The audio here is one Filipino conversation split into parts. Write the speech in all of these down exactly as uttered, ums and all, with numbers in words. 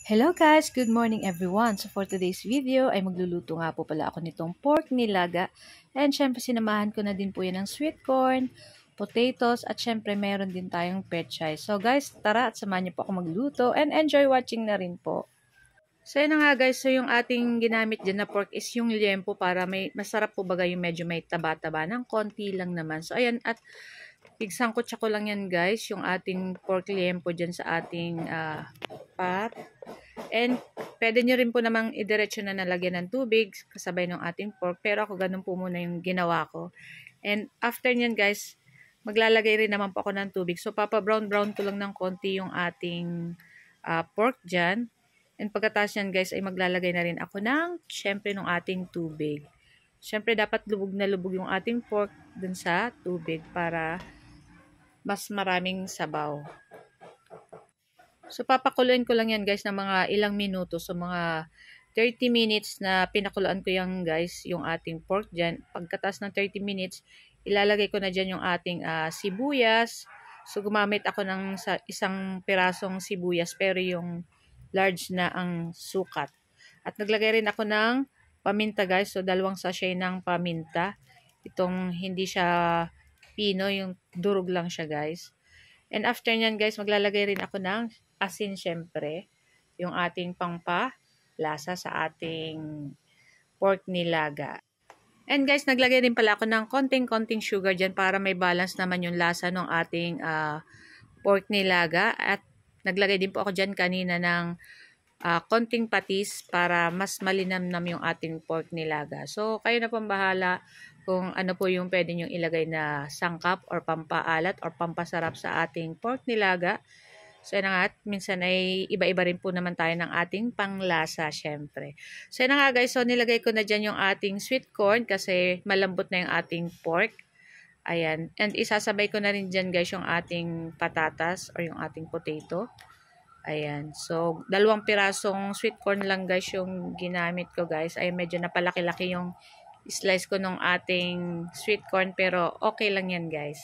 Hello guys! Good morning everyone! So for today's video ay magluluto nga po pala ako nitong pork nilaga. And syempre sinamahan ko na din po yan ng sweet corn, potatoes, at syempre meron din tayong pechay. So guys, tara at samahan niyo po ako magluto and enjoy watching na rin po. So yun na nga guys, so yung ating ginamit dyan na pork is yung liempo para may masarap po baga yung medyo may taba-taba ng konti lang naman. So ayan, at igsangkot ko lang yan guys, yung ating pork liempo dyan sa ating uh, pot. And pwede nyo rin po namang idiretso na nalagyan ng tubig kasabay ng ating pork. Pero ako ganun po muna yung ginawa ko. And after nyan guys, maglalagay rin naman po ako ng tubig. So papa brown brown ko lang ng konti yung ating uh, pork dyan. And pagkatapos nyan guys ay maglalagay na rin ako ng syempre ng ating tubig. Syempre dapat lubog na lubog yung ating pork dun sa tubig para mas maraming sabaw. So, papakuluin ko lang yan guys ng mga ilang minuto. So, mga thirty minutes na pinakuluan ko yan guys, yung ating pork dyan. Pagkatas ng thirty minutes, ilalagay ko na dyan yung ating uh, sibuyas. So, gumamit ako ng sa, isang pirasong sibuyas pero yung large na ang sukat. At naglagay rin ako ng paminta guys. So, dalawang sachet ng paminta. Itong hindi siya pino, yung durog lang siya guys. And after nyan guys, maglalagay rin ako ng asin syempre, yung ating pangpalasa sa ating pork nilaga. And guys, naglagay din pala ako ng konting-konting sugar dyan para may balance naman yung lasa ng ating uh, pork nilaga. At naglagay din po ako dyan kanina ng uh, konting patis para mas malinamnam yung ating pork nilaga. So, kayo na pong bahala kung ano po yung pwede nyo ilagay na sangkap or pampaalat or pampasarap sa ating pork nilaga. So, yun nga, at minsan ay iba-iba rin po naman tayo ng ating panglasa, syempre. So, yun nga guys, so nilagay ko na dyan yung ating sweet corn kasi malambot na yung ating pork. Ayan. And isasabay ko na rin dyan guys yung ating patatas or yung ating potato. Ayan. So, dalawang pirasong sweet corn lang guys yung ginamit ko guys. Ay medyo napalaki-laki yung slice ko ng ating sweet corn pero okay lang yan guys.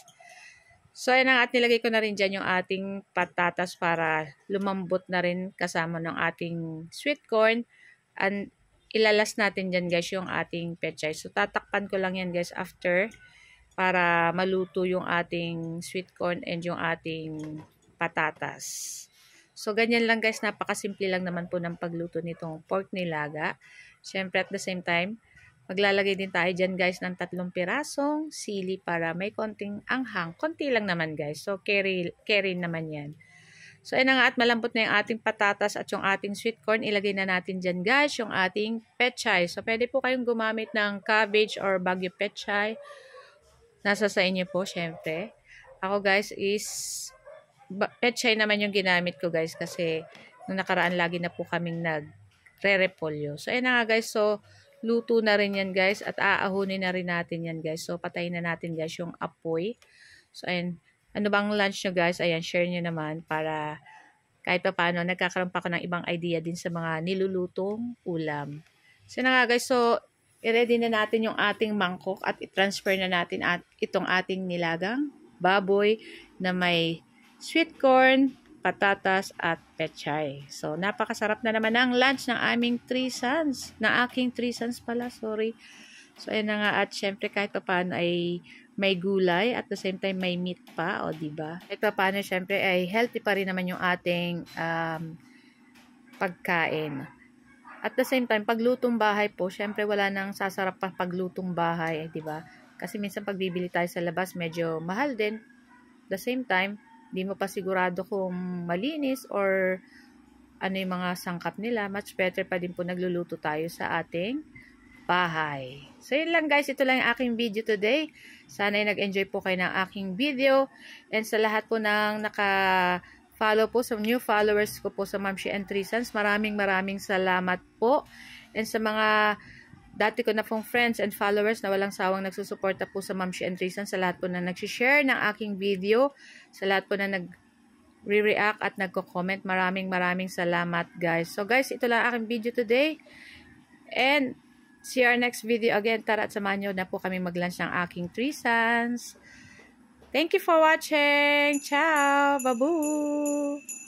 So, ayan na, at nilagay ko na rin dyan yung ating patatas para lumambot na rin kasama ng ating sweet corn. And ilalas natin dyan guys yung ating pechay. So, tatakpan ko lang yan guys after para maluto yung ating sweet corn and yung ating patatas. So, ganyan lang guys. Napakasimple lang naman po ng pagluto nitong pork nilaga. Siyempre at the same time, maglalagay din tayo dyan guys ng tatlong pirasong sili para may konting anghang. Konti lang naman guys. So, carry, carry naman yan. So, ayun na nga at malambot na yung ating patatas at yung ating sweet corn. Ilagay na natin dyan guys yung ating pechay. So, pwede po kayong gumamit ng cabbage or bagyo pechay. Nasa sa inyo po syempre. Ako guys is pechay naman yung ginamit ko guys kasi nung nakaraan lagi na po kaming nagre-repolyo. So, ayun na nga guys. So, luto na rin yan guys at aahunin na rin natin yan guys. So, patayin na natin guys yung apoy. So, ayun. Ano bang lunch nyo guys? Ayan, share nyo naman para kahit pa paano nagkakaroon pa ako ng ibang idea din sa mga nilulutong ulam. So, na nga guys. So, i-ready na natin yung ating mangkok at i-transfer na natin at itong ating nilagang baboy na may sweet corn, patatas at pechay. So, napakasarap na naman ang lunch ng aming three sons. Na aking three sons pala, sorry. So, ayun na nga. At syempre, kahit pa paano ay may gulay. At the same time, may meat pa. O, diba? Kahit pa paano, syempre, ay healthy pa rin naman yung ating um, pagkain. At the same time, paglutong bahay po, syempre, wala nang sasarap pa paglutong bahay. Eh, diba? Kasi minsan, pagbibili tayo sa labas, medyo mahal din. At the same time, di mo pa sigurado kung malinis or ano yung mga sangkap nila. Much better pa din po nagluluto tayo sa ating bahay. So, yun lang guys. Ito lang yung aking video today. Sana ay nag-enjoy po kayo ng aking video. And sa lahat po ng naka-follow po, sa new followers ko po sa Mamshi and Three Sons, maraming maraming salamat po. And sa mga dati ko na pong friends and followers na walang sawang nagsusuporta po sa Mamshi and Three Sons, sa lahat po na nag-share ng aking video, sa lahat po na nag-react at nagko-comment, maraming maraming salamat guys. So guys, ito lang aking video today. And see our next video again. Tara at samahan nyo na po kami mag-lunch ng aking Three Sons. Thank you for watching. Ciao! Babu!